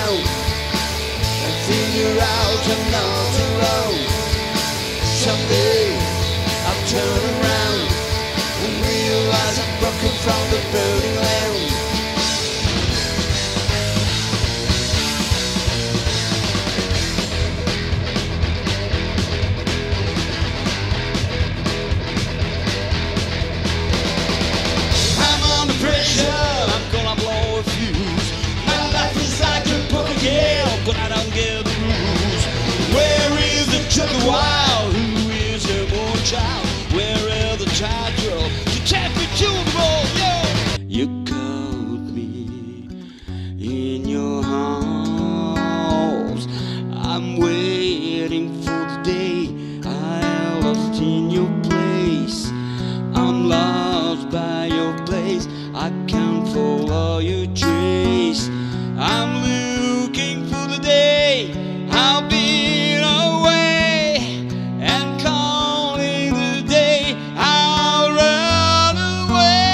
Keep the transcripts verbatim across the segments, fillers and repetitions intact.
around. I figure out I'm not alone. Someday I'll turn around and realize I'm broken from the burning land. I'm under pressure, I'm gonna blow a fuse. My life is like a poker game, but I don't get the rules. Where is the Chucky Wild? Who is her born child? Where is the child girl to take me to the road? Yeah. You called me in your arms. I'm waiting for the day I lost in your place. I'm lost by your place. I can't follow your trace. I'm looking for the day I'll be away, and calling the day I'll run away.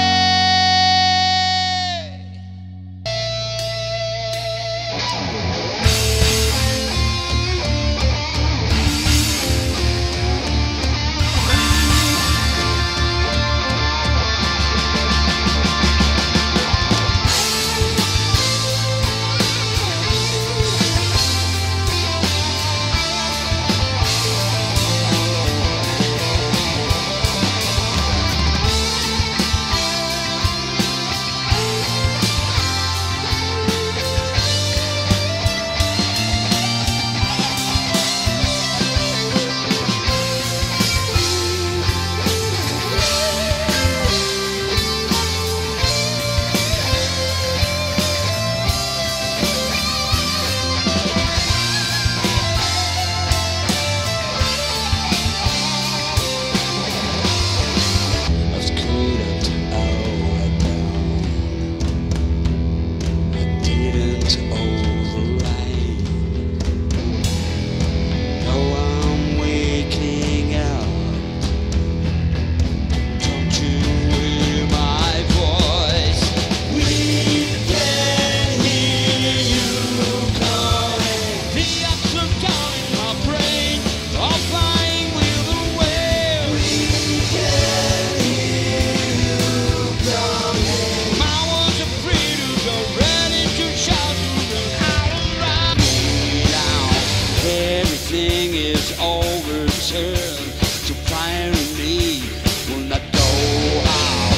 To fire me when I go out.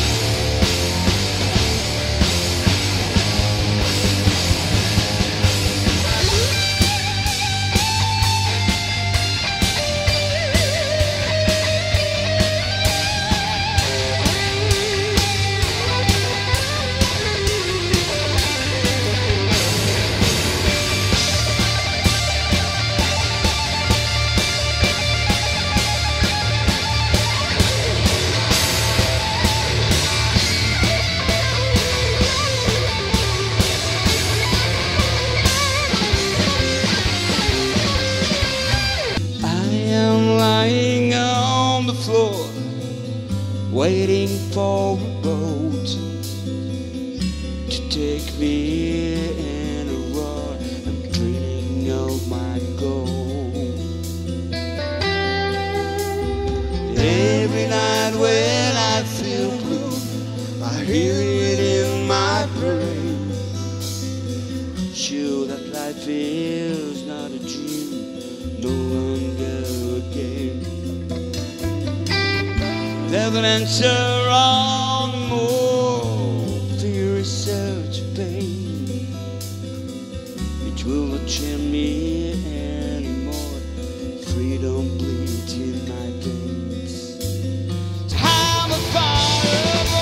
Lying on the floor, waiting for a boat to take me in a roar. I'm dreaming of my gold. Every night when I feel blue, I hear it in my brain. Sure that life is not a dream, no longer again. There's an answer on the moor. Fear is such pain. It will not change me anymore. Freedom bleeds in my veins. I'm a fireball.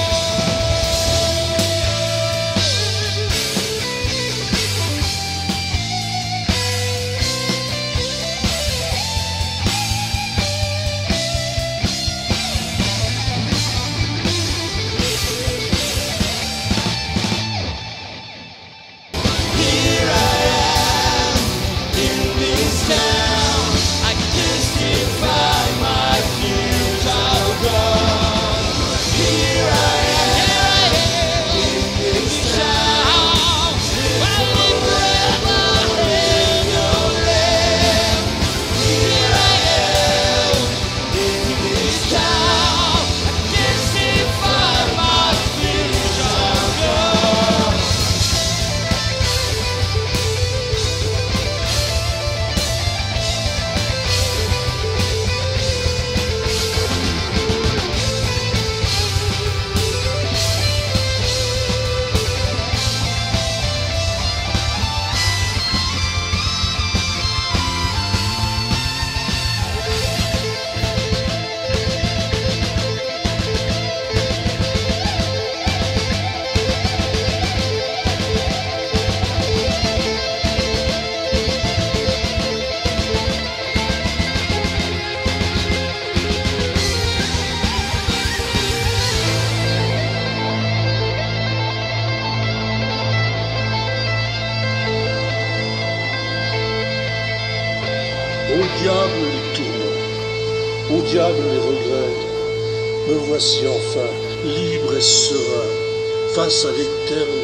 Au diable les tourments, au diable les regrets, me voici enfin libre et serein face à l'éternel